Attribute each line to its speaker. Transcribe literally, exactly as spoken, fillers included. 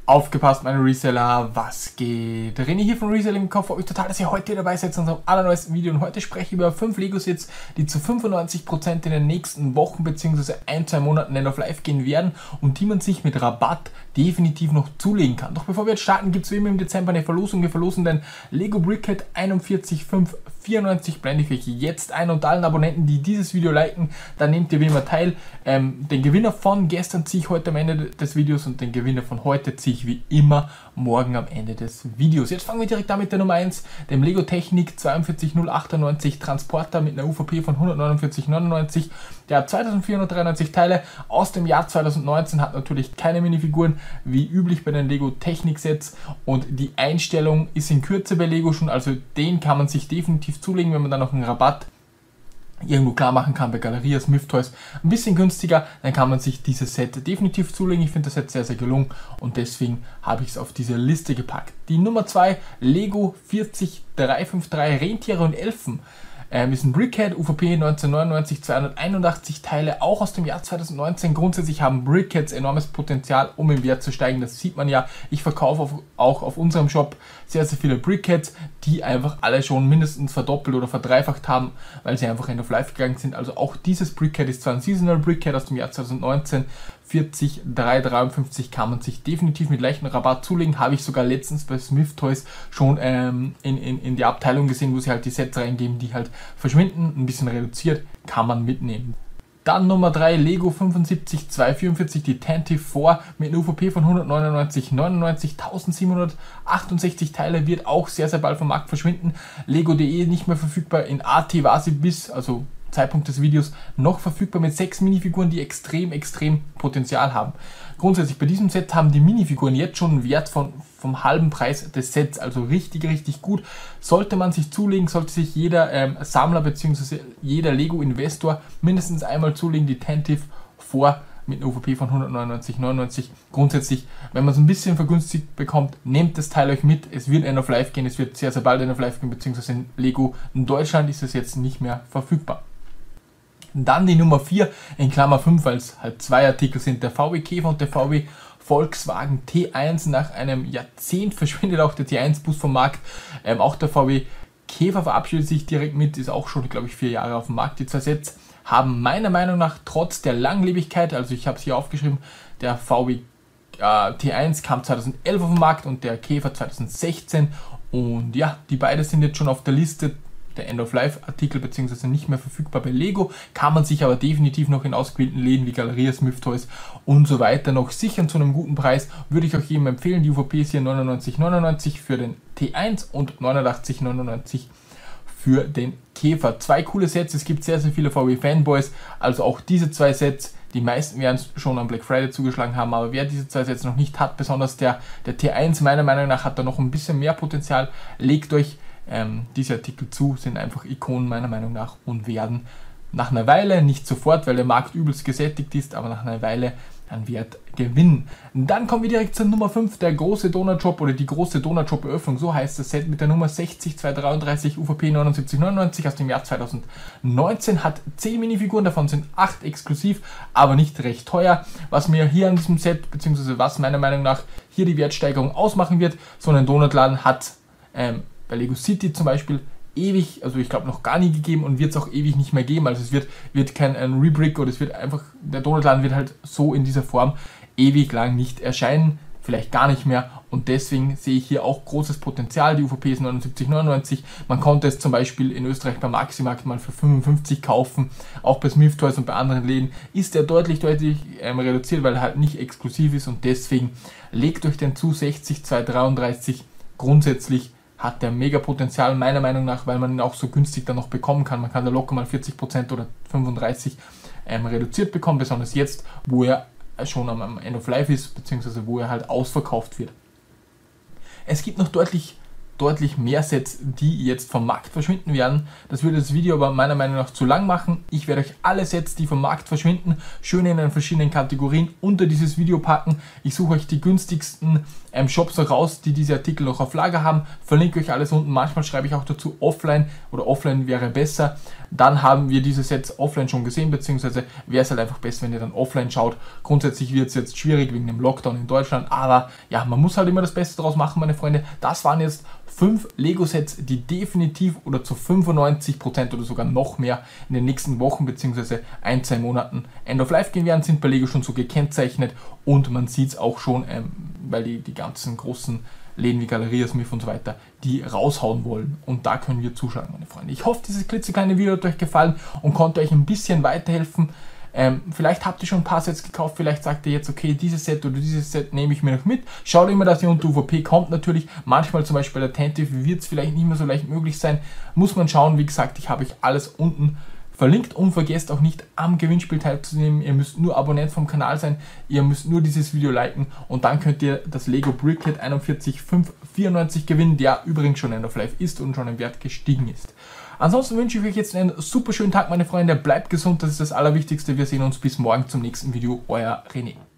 Speaker 1: Aufgepasst, meine Reseller, was geht? René hier von Reselling Kopf. Freue mich total, dass ihr heute dabei seid zu unserem allerneuesten Video. Und heute spreche ich über fünf Lego-Sets, die zu fünfundneunzig Prozent in den nächsten Wochen bzw. ein, zwei Monaten End of Life gehen werden und die man sich mit Rabatt definitiv noch zulegen kann. Doch bevor wir jetzt starten, gibt es wie immer im Dezember eine Verlosung. Wir verlosen den Lego Brickhead einundvierzig fünf vierundneunzig, blende ich euch jetzt ein, und allen Abonnenten, die dieses Video liken, dann nehmt ihr wie immer teil. Ähm, den Gewinner von gestern ziehe ich heute am Ende des Videos und den Gewinner von heute ziehe ich wie immer morgen am Ende des Videos. Jetzt fangen wir direkt an mit der Nummer eins, dem Lego Technik vier zwei null achtundneunzig Transporter mit einer U V P von hundertneunundvierzig neunundneunzig. Der hat zweitausendvierhundertdreiundneunzig Teile aus dem Jahr zweitausendneunzehn, hat natürlich keine Minifiguren, wie üblich bei den Lego Technik Sets, und die Einstellung ist in Kürze bei Lego schon, also den kann man sich definitiv zulegen, wenn man dann noch einen Rabatt irgendwo klar machen kann bei Galeria, Smith Toys, ein bisschen günstiger, dann kann man sich dieses Set definitiv zulegen. Ich finde das Set sehr, sehr gelungen und deswegen habe ich es auf diese Liste gepackt. Die Nummer zwei, Lego vierzig drei fünf drei Rentiere und Elfen. Ähm, ist ein Brickhead, U V P neunzehnhundertneunundneunzig, zweihunderteinundachtzig Teile, auch aus dem Jahr zweitausendneunzehn. Grundsätzlich haben Brickheads enormes Potenzial, um im Wert zu steigen. Das sieht man ja. Ich verkaufe auf, auch auf unserem Shop sehr, sehr viele Brickheads, die einfach alle schon mindestens verdoppelt oder verdreifacht haben, weil sie einfach End of Life gegangen sind. Also auch dieses Brickhead ist zwar ein Seasonal Brickhead aus dem Jahr zweitausendneunzehn. vierzig drei dreiundfünfzig kann man sich definitiv mit leichtem Rabatt zulegen. Habe ich sogar letztens bei Smith Toys schon ähm, in, in, in die Abteilung gesehen, wo sie halt die Sets reingeben, die halt verschwinden. Ein bisschen reduziert, kann man mitnehmen. Dann Nummer drei, Lego fünfundsiebzig zweihundertvierundvierzig, die Tantive vier mit einer U V P von hundertneunundneunzig neunundneunzig, eintausendsiebenhundertachtundsiebzig Teile, wird auch sehr, sehr bald vom Markt verschwinden. Lego punkt de nicht mehr verfügbar, in A T war sie bis, also Zeitpunkt des Videos, noch verfügbar mit sechs Minifiguren, die extrem, extrem Potenzial haben. Grundsätzlich bei diesem Set haben die Minifiguren jetzt schon einen Wert von vom halben Preis des Sets, also richtig, richtig gut. Sollte man sich zulegen, sollte sich jeder ähm, Sammler bzw. jeder Lego-Investor mindestens einmal zulegen, die Tantive vier mit einer U V P von hundertneunundneunzig neunundneunzig. Grundsätzlich, wenn man es ein bisschen vergünstigt bekommt, nehmt das Teil euch mit. Es wird End of Life gehen, es wird sehr, sehr bald End of Life gehen, beziehungsweise in Lego in Deutschland ist es jetzt nicht mehr verfügbar. Dann die Nummer vier in Klammer fünf, weil es halt zwei Artikel sind, der V W Käfer und der V W Volkswagen T eins. Nach einem Jahrzehnt verschwindet auch der T eins Bus vom Markt. Ähm, auch der V W Käfer verabschiedet sich direkt mit, ist auch schon, glaube ich, vier Jahre auf dem Markt. Die zwei Sets haben meiner Meinung nach trotz der Langlebigkeit, also ich habe es hier aufgeschrieben, der V W äh, T eins kam zweitausendelf auf den Markt und der Käfer zweitausendsechzehn, und ja, die beiden sind jetzt schon auf der Liste der End-of-Life-Artikel bzw. nicht mehr verfügbar bei Lego, kann man sich aber definitiv noch in ausgewählten Läden wie Galeria, Smith Toys und so weiter noch sichern zu einem guten Preis. Würde ich euch jedem empfehlen. Die U V P ist hier neunundneunzig neunundneunzig für den T eins und neunundachtzig neunundneunzig für den Käfer. Zwei coole Sets, es gibt sehr, sehr viele V W-Fanboys, also auch diese zwei Sets. Die meisten werden es schon am Black Friday zugeschlagen haben, aber wer diese zwei Sets noch nicht hat, besonders der, der T eins meiner Meinung nach, hat da noch ein bisschen mehr Potenzial. Legt euch Ähm, diese Artikel zu, sind einfach Ikonen meiner Meinung nach und werden nach einer Weile, nicht sofort, weil der Markt übelst gesättigt ist, aber nach einer Weile an Wert gewinnen. Und dann kommen wir direkt zur Nummer fünf, der große Donut-Shop oder die große Donut-Shop-Eröffnung, so heißt das Set mit der Nummer sechzig zweihundertdreiunddreißig, U V P neunundsiebzig neunundneunzig aus dem Jahr zweitausendneunzehn, hat zehn Minifiguren, davon sind acht exklusiv, aber nicht recht teuer. Was mir hier an diesem Set, beziehungsweise was meiner Meinung nach hier die Wertsteigerung ausmachen wird, so ein Donutladen hat ähm, bei Lego City zum Beispiel ewig, also ich glaube noch gar nie gegeben und wird es auch ewig nicht mehr geben. Also es wird, wird kein ein Rebrick oder es wird einfach, der Donutladen wird halt so in dieser Form ewig lang nicht erscheinen, vielleicht gar nicht mehr, und deswegen sehe ich hier auch großes Potenzial. Die U V P ist neunundsiebzig neunundneunzig, man konnte es zum Beispiel in Österreich beim Maximarkt mal für fünfundfünfzig kaufen, auch bei Smith Toys und bei anderen Läden ist er deutlich, deutlich ähm, reduziert, weil er halt nicht exklusiv ist, und deswegen legt euch den zu, sechzig zweihundertdreiunddreißig, grundsätzlich hat der mega Potenzial meiner Meinung nach, weil man ihn auch so günstig dann noch bekommen kann. Man kann da locker mal vierzig Prozent oder fünfunddreißig Prozent ähm, reduziert bekommen, besonders jetzt, wo er schon am, am End of Life ist, beziehungsweise wo er halt ausverkauft wird. Es gibt noch deutlich deutlich mehr Sets, die jetzt vom Markt verschwinden werden. Das würde das Video aber meiner Meinung nach zu lang machen. Ich werde euch alle Sets, die vom Markt verschwinden, schön in den verschiedenen Kategorien unter dieses Video packen. Ich suche euch die günstigsten ähm, Shops raus, die diese Artikel noch auf Lager haben. Verlinke euch alles unten. Manchmal schreibe ich auch dazu offline oder offline wäre besser. Dann haben wir diese Sets offline schon gesehen, beziehungsweise wäre es halt einfach besser, wenn ihr dann offline schaut. Grundsätzlich wird es jetzt schwierig wegen dem Lockdown in Deutschland, aber ja, man muss halt immer das Beste draus machen, meine Freunde. Das waren jetzt fünf Lego-Sets, die definitiv oder zu fünfundneunzig Prozent oder sogar noch mehr in den nächsten Wochen bzw. ein, zwei Monaten End of Life gehen werden, sind bei Lego schon so gekennzeichnet und man sieht es auch schon, ähm, weil die, die ganzen großen Läden wie Galeria Smith und so weiter, die raushauen wollen. Und da können wir zuschlagen, meine Freunde. Ich hoffe, dieses klitzekleine Video hat euch gefallen und konnte euch ein bisschen weiterhelfen. Ähm, vielleicht habt ihr schon ein paar Sets gekauft, vielleicht sagt ihr jetzt, okay, dieses Set oder dieses Set nehme ich mir noch mit. Schaut immer, dass ihr unter U V P kommt natürlich. Manchmal zum Beispiel bei der Attentive wird es vielleicht nicht mehr so leicht möglich sein. Muss man schauen, wie gesagt, ich habe euch alles unten verlinkt und vergesst auch nicht am Gewinnspiel teilzunehmen. Ihr müsst nur Abonnent vom Kanal sein, ihr müsst nur dieses Video liken und dann könnt ihr das Lego Brickhead eins vier fünf vier neun gewinnen, der übrigens schon End of Life ist und schon im Wert gestiegen ist. Ansonsten wünsche ich euch jetzt einen super schönen Tag, meine Freunde. Bleibt gesund, das ist das Allerwichtigste. Wir sehen uns bis morgen zum nächsten Video. Euer René.